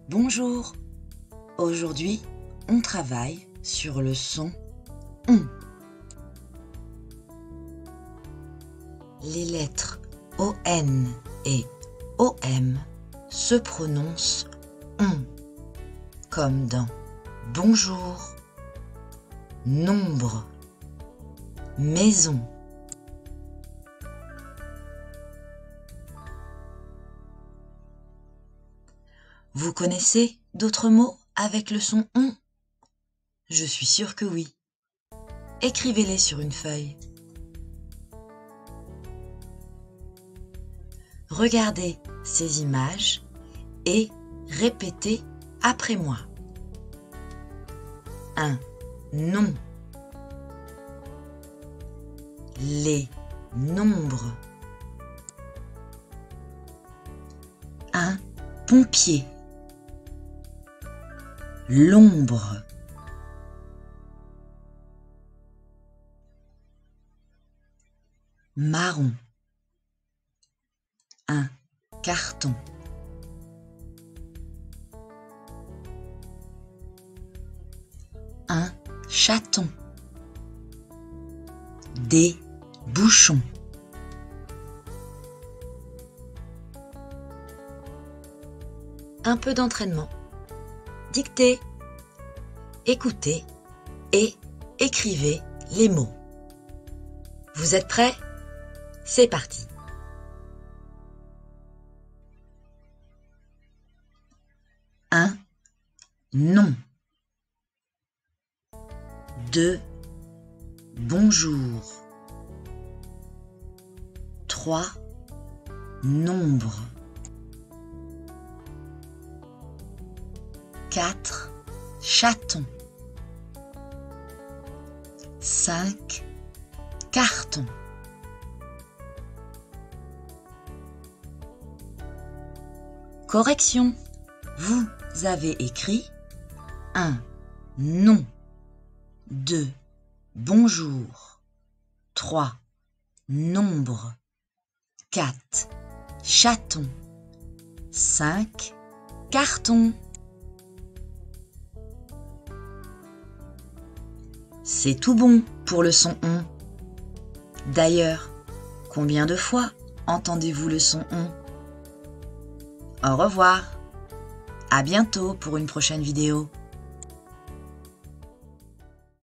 Bonjour, aujourd'hui on travaille sur le son ON. Les lettres ON et OM se prononcent ON, comme dans bonjour, nombre, maison. Vous connaissez d'autres mots avec le son ON? Je suis sûre que oui. Écrivez-les sur une feuille. Regardez ces images et répétez après moi. Un nom. Les nombres. Un pompier. L'ombre. Marron. Un carton. Un chaton. Des bouchons. Un peu d'entraînement. Dictez, écoutez et écrivez les mots. Vous êtes prêts? C'est parti. Un nom. 2 bonjour. 3 nombre. 4 chaton. 5 carton. Correction. Vous avez écrit un nom, 2 bonjour, 3 nombre, 4 chaton, 5 carton. C'est tout bon pour le son ON. D'ailleurs, combien de fois entendez-vous le son ON? Au revoir. À bientôt pour une prochaine vidéo.